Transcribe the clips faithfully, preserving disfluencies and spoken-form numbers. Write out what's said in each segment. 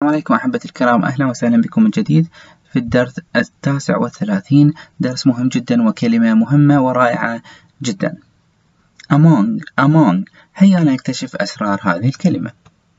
السلام عليكم أحبتي الكرام، أهلا وسهلا بكم من جديد في الدرس التاسع والثلاثين. درس مهم جدا وكلمة مهمة ورائعة جدا. among among هيا نكتشف أسرار هذه الكلمة.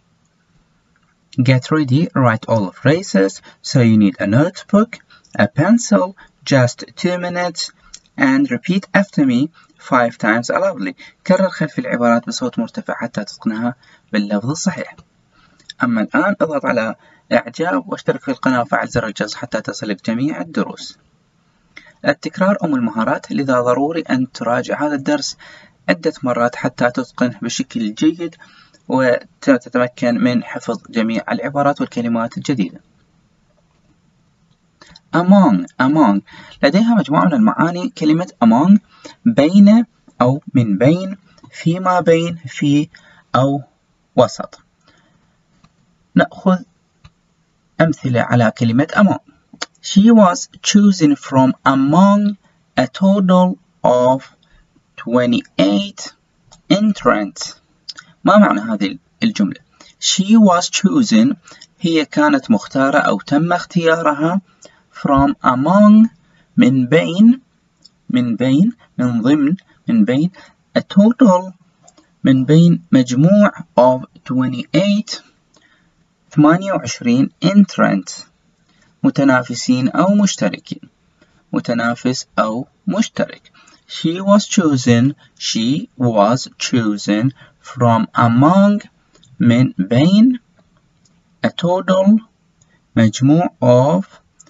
Get ready, write all the phrases, so you need a notebook, a pencil, just two minutes, and repeat after me five times loudly. كرر خلف العبارات بصوت مرتفع حتى تتقنها باللفظ الصحيح. أما الآن اضغط على إعجاب واشترك في القناة وفعل زر الجرس حتى تصلك جميع الدروس. التكرار أم المهارات، لذا ضروري أن تراجع هذا الدرس عدة مرات حتى تتقنه بشكل جيد وتتمكن من حفظ جميع العبارات والكلمات الجديدة. among among لديها مجموعة من المعاني. كلمة among بين أو من بين، فيما بين، في أو وسط. نأخذ أمثلة على كلمة among. She was chosen from among a total of twenty-eight entrants. ما معنى هذه الجملة؟ She was chosen هي كانت مختارة أو تم اختيارها from among من بين من بين من ضمن من بين a total من بين مجموع of twenty-eight ثمانية وعشرين entrants متنافسين أو مشتركين. متنافس أو مشترك. She was chosen she was chosen from among من بين a total مجموع of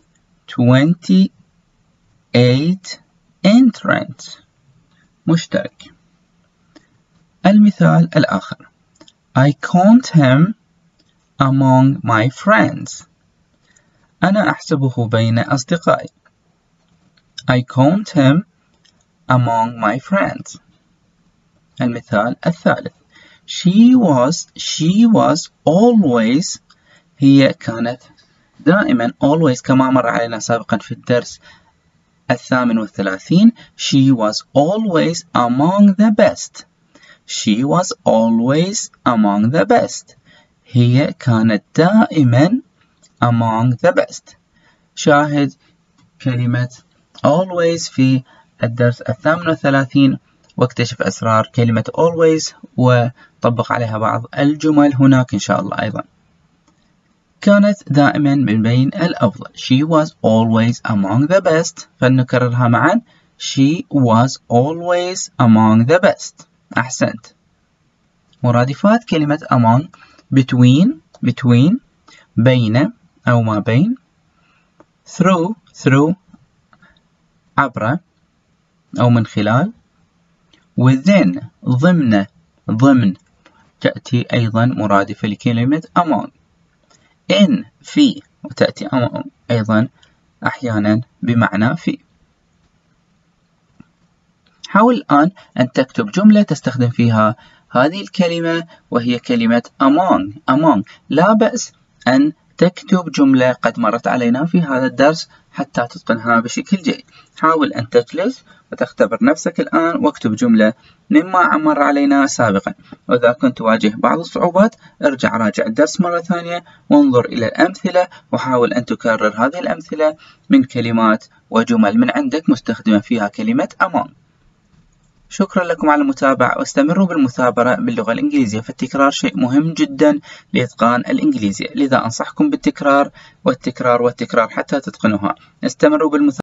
twenty-eight entrants مشترك. المثال الآخر I count him among my friends. أنا أحسبه بين أصدقائي. I count him among my friends. المثال الثالث She was she was always هي كانت دائما always كما مر علينا سابقا في الدرس الثامن والثلاثين. She was always among the best. She was always among the best. هي كانت دائما among the best. شاهد كلمة always في الدرس الثامن والثلاثين واكتشف أسرار كلمة always وطبق عليها بعض الجمل هناك إن شاء الله. أيضا كانت دائما من بين الأفضل. She was always among the best. فلنكررها معا. She was always among the best. أحسنت. مرادفات كلمة among between between بين أو ما بين. through through عبر أو من خلال. within ضمن ضمن تأتي أيضا مرادفة لكلمة among. in في وتأتي among أيضا أحيانا بمعنى في. حاول الآن أن تكتب جملة تستخدم فيها هذه الكلمة وهي كلمة among among. لا بأس أن تكتب جملة قد مرت علينا في هذا الدرس حتى تتقنها بشكل جيد. حاول أن تجلس وتختبر نفسك الآن واكتب جملة مما مر علينا سابقا. وإذا كنت تواجه بعض الصعوبات ارجع راجع الدرس مرة ثانية وانظر إلى الأمثلة وحاول أن تكرر هذه الأمثلة من كلمات وجمل من عندك مستخدمة فيها كلمة among. شكرا لكم على المتابعة واستمروا بالمثابرة باللغة الإنجليزية، فالتكرار شيء مهم جدا لإتقان الإنجليزية، لذا أنصحكم بالتكرار والتكرار والتكرار حتى تتقنوها. استمروا بالمثابرة.